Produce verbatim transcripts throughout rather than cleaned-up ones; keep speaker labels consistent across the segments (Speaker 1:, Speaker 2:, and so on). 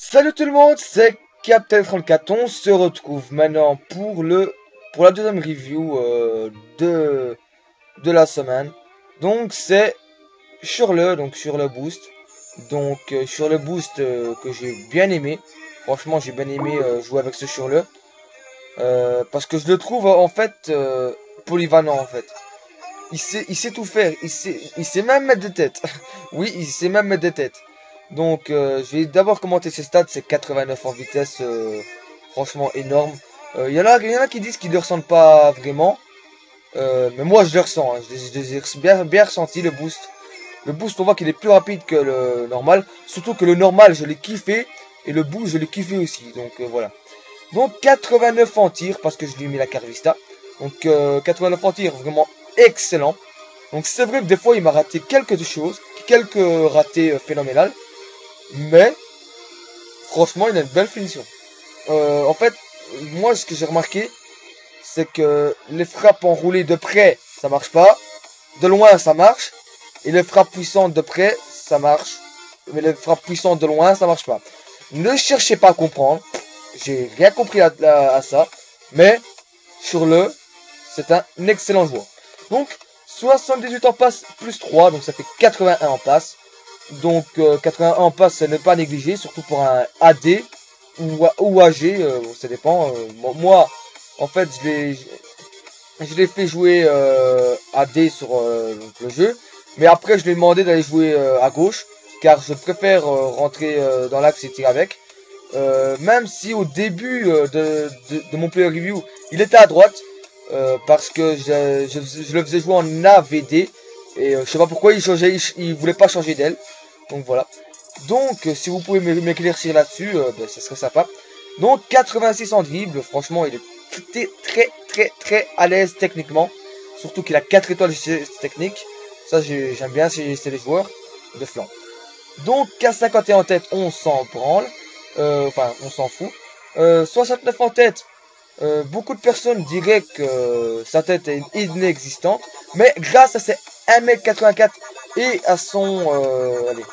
Speaker 1: Salut tout le monde, c'est Captain trente-quatre. On se retrouve maintenant pour le pour la deuxième review euh, de de la semaine. Donc c'est sur le donc sur le boost. Donc euh, sur le boost euh, que j'ai bien aimé. Franchement, j'ai bien aimé euh, jouer avec ce sur le euh, parce que je le trouve en fait euh, polyvalent en fait. Il sait il sait tout faire, il sait il sait même mettre des têtes. Oui, il sait même mettre des têtes. Donc, euh, je vais d'abord commenter ses stats. C'est quatre-vingt-neuf en vitesse, euh, franchement énorme. Il euh, y en a, y en a qui disent qu'ils ne le ressentent pas vraiment, euh, mais moi je le ressens. Hein. Je, les- je les ai bien, bien ressenti le boost. Le boost, on voit qu'il est plus rapide que le normal. Surtout que le normal, je l'ai kiffé et le boost, je l'ai kiffé aussi. Donc euh, voilà. Donc quatre-vingt-neuf en tir parce que je lui ai mis la Carvista. Donc euh, quatre-vingt-neuf en tir, vraiment excellent. Donc c'est vrai que des fois il m'a raté quelques choses, quelques ratés euh, phénoménales. Mais franchement, il a une belle finition. Euh, en fait, moi, ce que j'ai remarqué, c'est que les frappes enroulées de près, ça marche pas. De loin, ça marche. Et les frappes puissantes de près, ça marche. Mais les frappes puissantes de loin, ça marche pas. Ne cherchez pas à comprendre. J'ai rien compris à, à- à ça. Mais, sur le, c'est un excellent joueur. Donc, soixante-dix-huit en passe plus trois, donc ça fait quatre-vingt-un en passe. Donc euh, quatre-vingt-un en passe, c'est ne pas négliger, surtout pour un A D ou, ou A G, euh, ça dépend. Euh, moi, en fait, je l'ai je l'ai fait jouer euh, A D sur euh, donc, le jeu, mais après, je lui ai demandé d'aller jouer euh, à gauche, car je préfère euh, rentrer euh, dans l'axe et tirer avec. Euh, même si au début euh, de, de, de mon player review, il était à droite, euh, parce que je, je, je le faisais jouer en A V D, et euh, je sais pas pourquoi il changeait, il, il voulait pas changer d'aile. Donc voilà. Donc, euh, si vous pouvez m'éclaircir là-dessus, euh, ben, ça serait sympa. Donc, quatre-vingt-six en dribble. Franchement, il est très, très, très, très à l'aise techniquement. Surtout qu'il a quatre étoiles techniques. Ça, j'aime bien, c'est les joueurs de flanc. Donc, K cinquante et un en tête, on s'en branle. Euh, enfin, on s'en fout. Euh, soixante-neuf en tête. Euh, beaucoup de personnes diraient que sa tête est inexistante. Mais grâce à ses un mètre quatre-vingt-quatre et à son... Euh, allez,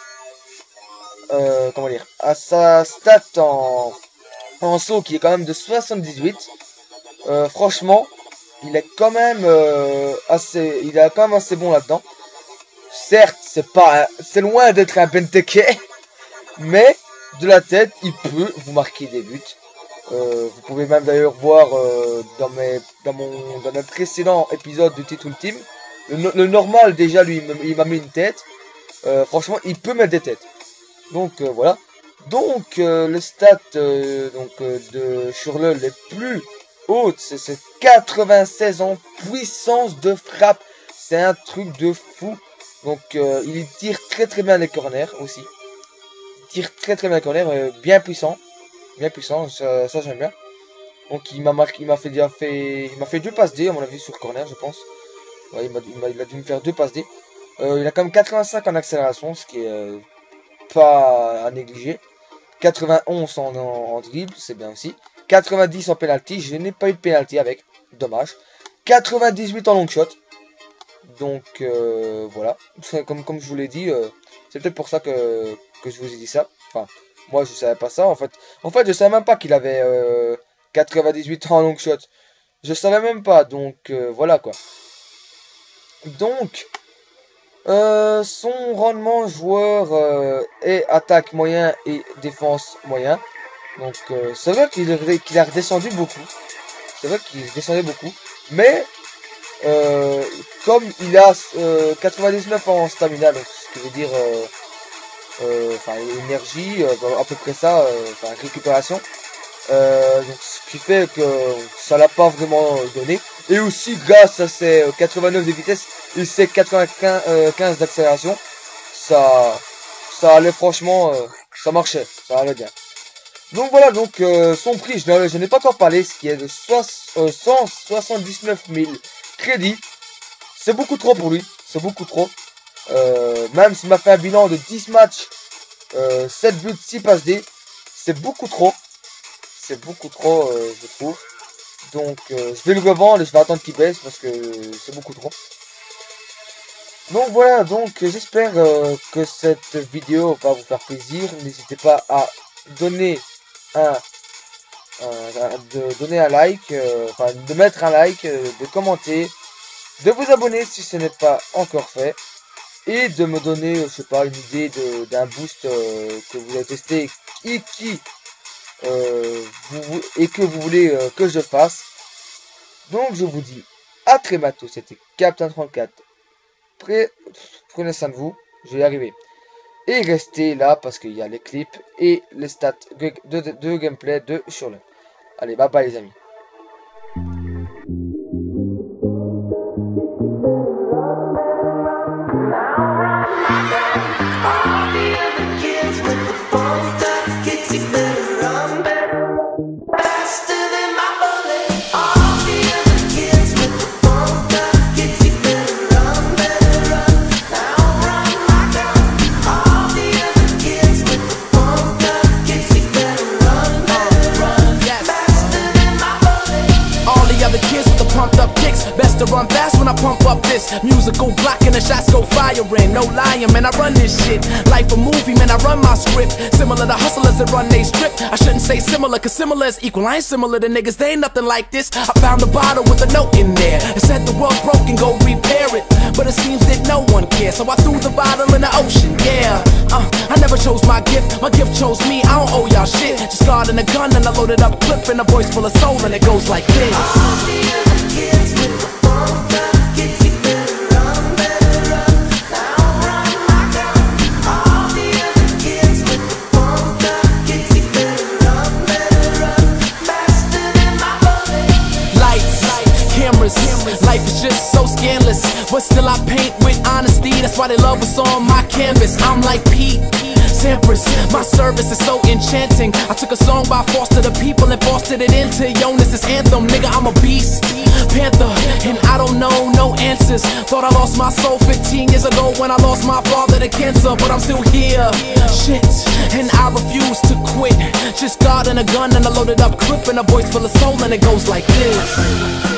Speaker 1: euh, comment dire, à sa stat en, en saut qui est quand même de soixante-dix-huit, euh, franchement, il est quand même euh, assez, il est quand même assez bon là-dedans. Certes, c'est pas, c'est loin d'être un Benteke, mais de la tête, il peut vous marquer des buts. Euh, vous pouvez même d'ailleurs voir euh, dans mes, dans mon, dans mes précédents épisodes de Title Team, le, le normal déjà lui, il m'a mis une tête. Euh, franchement, il peut mettre des têtes. Donc euh, voilà. Donc euh, le stat euh, donc euh, de Schürrle les plus hautes, c'est quatre-vingt-seize en puissance de frappe. C'est un truc de fou. Donc euh, il tire très très bien les corners aussi. Il tire très très bien les corners, euh, bien puissant, bien puissant. Ça, ça j'aime bien. Donc il m'a marqué, il m'a fait, il a fait, il m'a fait deux passes D à mon avis sur corner, je pense. Ouais, il, il, il a dû me faire deux passes D. Euh, il a quand même quatre-vingt-cinq en accélération, ce qui est euh, pas à négliger. quatre-vingt-onze en, en, en dribble, c'est bien aussi. quatre-vingt-dix en penalty, je n'ai pas eu de penalty avec, dommage. quatre-vingt-dix-huit en long shot, donc euh, voilà. Comme, comme je vous l'ai dit, euh, c'est peut-être pour ça que, que je vous ai dit ça. Enfin, moi je savais pas ça en fait. En fait, je savais même pas qu'il avait euh, quatre-vingt-dix-huit en long shot. Je savais même pas, donc euh, voilà quoi. Donc, Euh, son rendement joueur euh, est attaque moyen et défense moyen. Donc euh, c'est vrai qu'il qu'il a redescendu beaucoup. C'est vrai qu'il descendait beaucoup. Mais euh, comme il a euh, quatre-vingt-dix-neuf en stamina, donc ce qui veut dire euh, euh, enfin énergie, euh, à peu près ça, euh, enfin récupération. Euh, donc, ce qui fait que ça l'a pas vraiment donné. Et aussi grâce à ses quatre-vingt-neuf de vitesse et ses quatre-vingt-quinze d'accélération, ça, ça allait franchement, euh, ça marchait, ça allait bien. Donc voilà, donc euh, son prix, je n'ai pas encore parlé, ce qui est de cent soixante-dix-neuf mille crédits. C'est beaucoup trop pour lui, c'est beaucoup trop. Euh, même s'il m'a fait un bilan de dix matchs, euh, sept buts, six passes D, c'est beaucoup trop. C'est beaucoup trop, euh, je trouve. Donc, euh, je vais le revendre et je vais attendre qu'il baisse parce que c'est beaucoup trop. Donc voilà, donc j'espère euh, que cette vidéo va vous faire plaisir. N'hésitez pas à donner un, un, un de donner un like, euh, enfin de mettre un like, euh, de commenter, de vous abonner si ce n'est pas encore fait, et de me donner, je sais pas, une idée d'un boost euh, que vous avez testé et qui euh, vous, et que vous voulez euh, que je fasse. Donc je vous dis à très bientôt. C'était Captain trente-quatre. Prenez soin de vous, je vais y arriver. Et restez là parce qu'il y a les clips et les stats de, de, de, de gameplay de Shurley. Allez, bye bye les amis.
Speaker 2: To run fast when I pump up this musical block and the shots go firing. No lying, man, I run this shit. Life a movie, man, I run my script. Similar to hustlers that run they strip. I shouldn't say similar, cause similar is equal. I ain't similar to niggas, they ain't nothing like this. I found a bottle with a note in there. It said the world's broken, go repair it. But it seems that no one cares, so I threw the bottle in the ocean, yeah. Uh, I never chose my gift, my gift chose me. I don't owe y'all shit. Just guarding a gun and I loaded up clip and a voice full of soul and it goes like this. All the other kids with the phone up. Life is just so scandalous, but still I paint with honesty. That's why they love what's on my canvas. I'm like Pete Sampras, my service is so enchanting. I took a song by Foster the People and fostered it into Jonas' anthem. Nigga, I'm a beast, panther, and I don't know no answers. Thought I lost my soul fifteen years ago when I lost my father to cancer, but I'm still here. Shit, and I refuse to quit. Just God and a gun and a loaded up clip and a voice full of soul and it goes like this.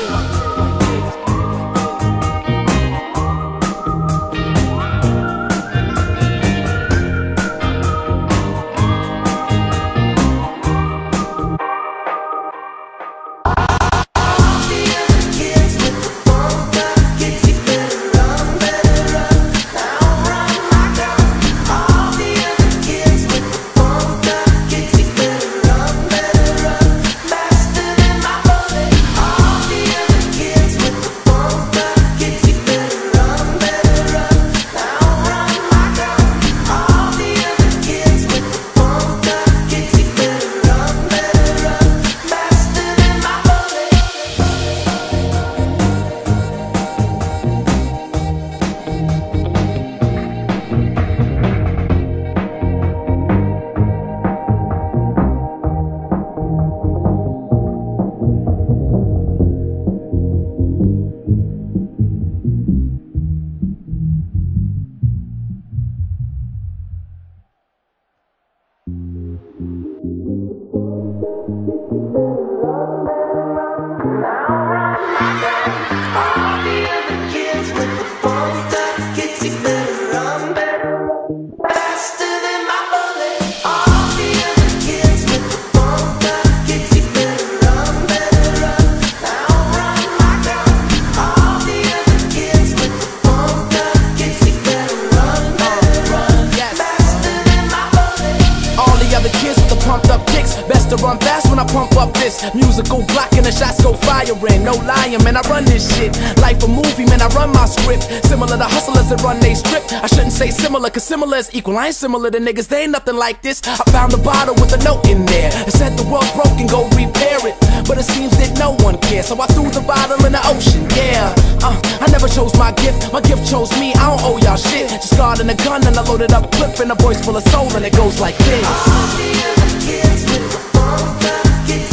Speaker 2: Run fast when I pump up this musical block and the shots go firing. No lying, man, I run this shit. Life a movie, man, I run my script. Similar to hustlers that run they strip. I shouldn't say similar, cause similar is equal. I ain't similar to niggas, they ain't nothing like this. I found a bottle with a note in there. It said the world's broken, go repair it. But it seems that no one cares, so I threw the bottle in the ocean, yeah. uh, I never chose my gift, my gift chose me. I don't owe y'all shit. Just guarding a gun and I loaded up clip and a voice full of soul and it goes like this. All the other kids with the phone up.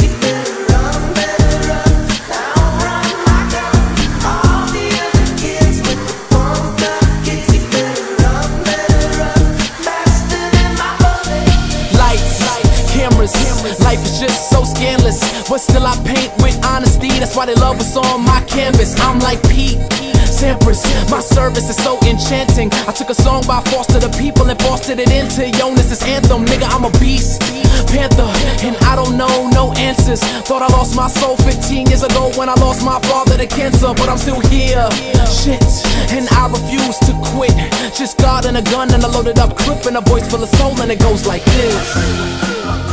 Speaker 2: Life is just so scandalous, but still I paint with honesty. That's why they love what's on my canvas. I'm like Pete Sampras. My service is so enchanting. I took a song by Foster the People and fostered it into Jonas' anthem. Nigga, I'm a beast, panther, and I don't know no answers. Thought I lost my soul fifteen years ago when I lost my father to cancer, but I'm still here. Shit, and I refuse to quit. Just God and a gun and a loaded up clip and a voice full of soul, and it goes like this.